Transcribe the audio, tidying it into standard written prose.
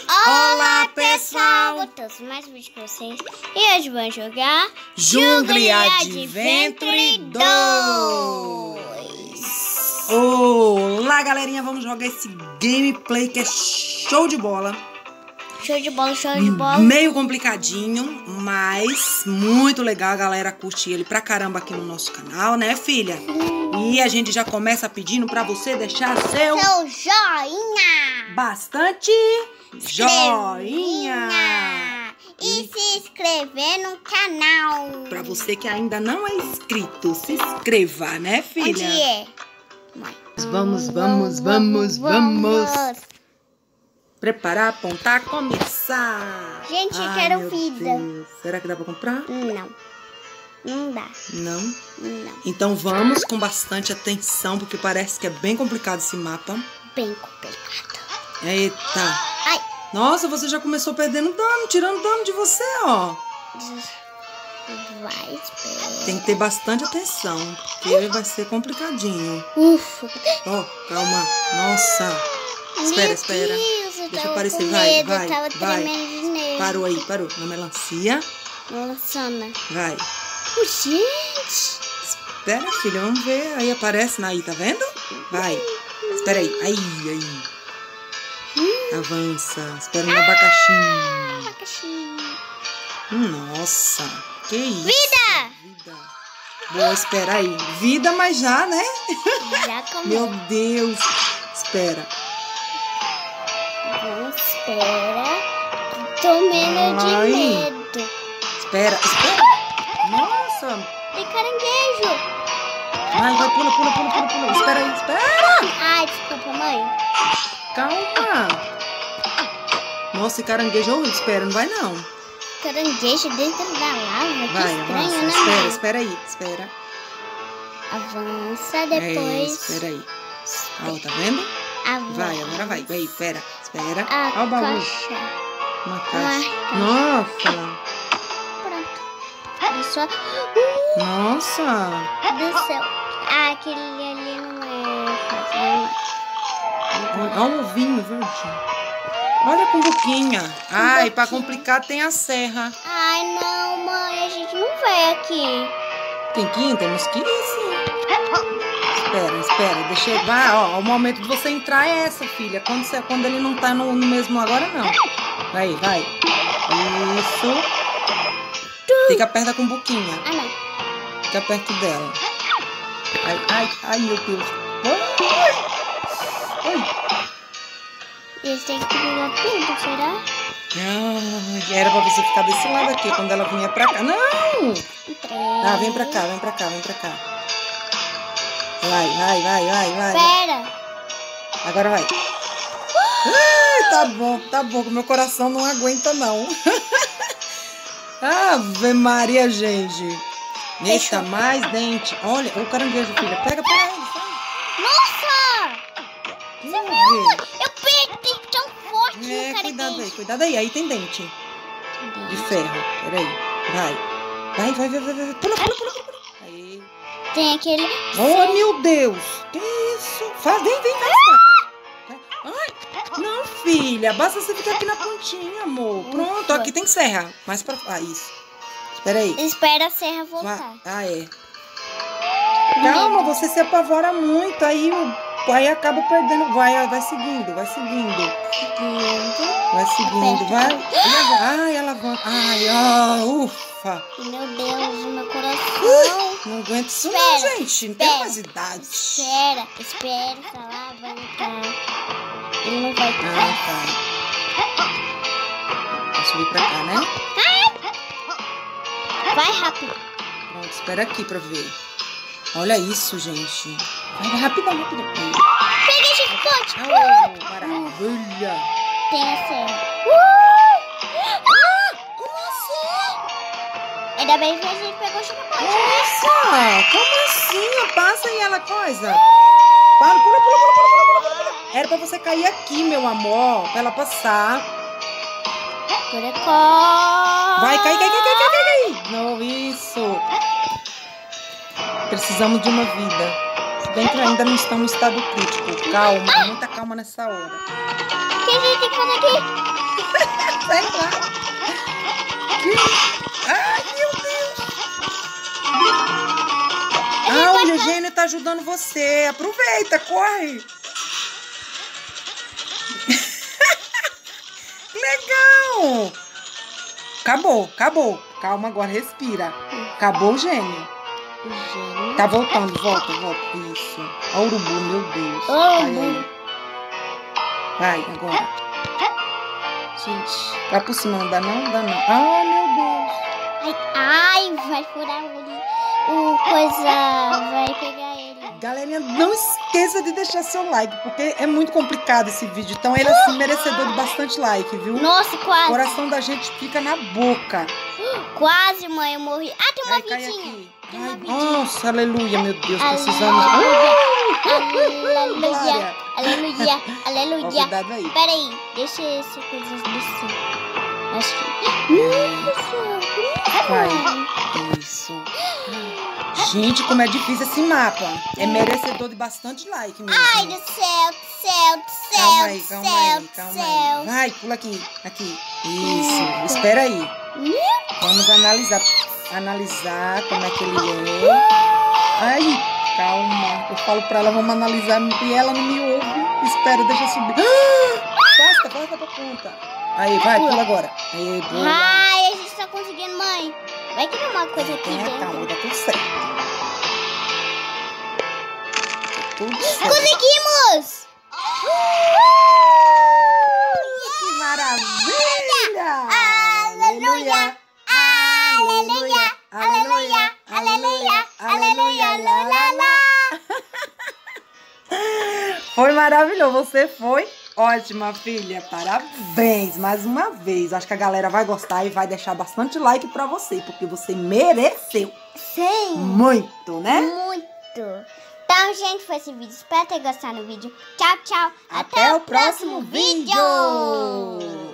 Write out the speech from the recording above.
Olá, pessoal! Trouxe mais um vídeo pra vocês. E hoje vamos jogar Jungle Adventure 2. Olá, galerinha! Vamos jogar esse gameplay que é show de bola. Show de bola, show de bola. Meio complicadinho, mas muito legal. A galera curte ele pra caramba aqui no nosso canal, né, filha? E a gente já começa pedindo pra você deixar seu joinha. Bastante joinha. E se inscrever no canal. Pra você que ainda não é inscrito, se inscreva, né, filha? Onde é? Vamos. Preparar, apontar, começar. Gente, eu Ai, quero meu vida. Deus. Será que dá pra comprar? Não. Não dá. Não? Não. Então vamos com bastante atenção, porque parece que é bem complicado esse mapa. Bem complicado. Eita. Ai. Nossa, você já começou perdendo dano, tirando dano de você, ó. Vai, espera. Tem que ter bastante atenção, porque vai ser complicadinho. Ufa. Ó, calma. Nossa. Espera. Deixa eu aparecer. Vai. Parou. Na melancia. Melancia. Vai. Gente. Espera, filha, vamos ver. Aí aparece aí, tá vendo? Vai. Espera aí. Aí. Avança. Espera no abacaxi. Nossa. Que isso? Vida. Boa, espera aí. Vida, mas já, né? Já comeu. Meu Deus. Espera. Vamos esperar. Tô menos de medo. Espera. Nossa. Tem caranguejo. Vai, pula. Espera aí, Ai, desculpa, mãe. Calma. Nossa, caranguejo horrível. Espera, não vai não. Caranguejo dentro da lava. Vai, que estranho, avança. né? Espera aí. Avança depois. Espera aí. Ó, tá vendo? Avança. Vai, agora vai. Vai, espera. A Ó o baú. caixa. Uma caixa. Nossa. Pronto. Desceu. Nossa. Desceu. Ah, aquele ali não é fácil. Olha o ovinho, verde. Olha com boquinha. Ai, pra complicar tem a serra. Ai, não, mãe. A gente não vai aqui. Tem que ir? Temos que ir, sim. Espera. Deixa eu... Vai, ó. O momento de você entrar é essa, filha. Quando ele não tá no mesmo agora, não. Vai. Isso. Fica perto com boquinha. Ah, não. Fica perto dela. Ai, meu Deus. Ai. Eles têm que pegar tudo, será? Era pra você ficar desse lado aqui, quando ela vinha pra cá. Não! Ah, vem pra cá. Vai. Espera. Agora vai. Ai, tá bom, que meu coração não aguenta, não. Ave Maria, gente. Eita, mais dente. Olha, o caranguejo, filha. Pega pra ele. Nossa! Você viu? Eu peguei tão forte no caranguejo. Cuidado aí. Aí tem dente de ferro. Peraí. Vai. Pula. Aí. Tem aquele... Oh, meu Deus. Que isso? Vem. Ai, não, filha. Basta você ficar aqui na pontinha, amor. Pronto, aqui tem serra. Mais pra... isso. Espera aí. Espera a serra voltar. É. Calma, você se apavora muito. Aí acaba perdendo. Vai seguindo. Vai. Ai, ela vai. Ufa. Meu Deus, meu coração. Não aguento isso não, gente. Não tem mais idade. Espera, essa lá vai entrar. Ele não vai entrar. Tá. Vou subir pra cá, né? Vai rápido. Pronto, espera aqui pra ver. Olha isso, gente. Vai rapidão. Peguei chicote. Maravilha. Tem a serra. Como assim? Ainda bem que a gente pegou chicote. Nossa, como assim? Passa aí ela coisa. Pula. Era pra você cair aqui, meu amor. Pra ela passar. Vai, cai. Não, isso. Precisamos de uma vida. Se bem que ainda não estamos no estado crítico. Calma, muita calma nessa hora. que a gente tem que fazer aqui? Sei lá. Ai, meu Deus. Ah, o Eugênio tá ajudando você. Aproveita, corre. Legal. Acabou. Calma, agora respira. Acabou, Gênio. Tá voltando, volta. Isso. Olha o urubu, meu Deus. Vai, agora. Gente. Vai por cima, não dá não? Ah, meu Deus. Ai, vai furar o coisa, vai pegar ele. Galerinha, não esqueça de deixar seu like, porque é muito complicado esse vídeo. Então ele é assim, merecedor de bastante like, viu? Nossa, quase. O coração da gente fica na boca. Quase, mãe, eu morri. Ah, tem uma Cai vidinha. aqui. Tem uma Ai, vidinha. nossa, aleluia, meu Deus, precisamos. Glória. Aleluia. Cuidado aí. Pera aí, deixa essa coisa descer. Acho que... Vai. Isso. Gente, como é difícil esse mapa. É merecedor de bastante like mesmo. Ai, do céu. Calma aí. Vai, pula aqui. Isso. Espera aí. Vamos analisar como é que ele é. Ai, calma. Eu falo pra ela, vamos analisar e ela não me ouve. Espera, deixa eu subir. Basta pra ponta. Aí, vai, pula agora. Aí, pula. Ai, a gente tá conseguindo, mãe. Vai que tem uma coisa aqui dentro. Calma, tá tudo certo. Conseguimos! Que maravilha! Aleluia! Foi maravilhoso, você foi ótima, filha. Parabéns mais uma vez. Acho que a galera vai gostar e vai deixar bastante like pra você, porque você mereceu. Sim. Muito, né? Muito. Então, gente, foi esse vídeo. Espero ter gostado do vídeo. Tchau. Até o próximo vídeo.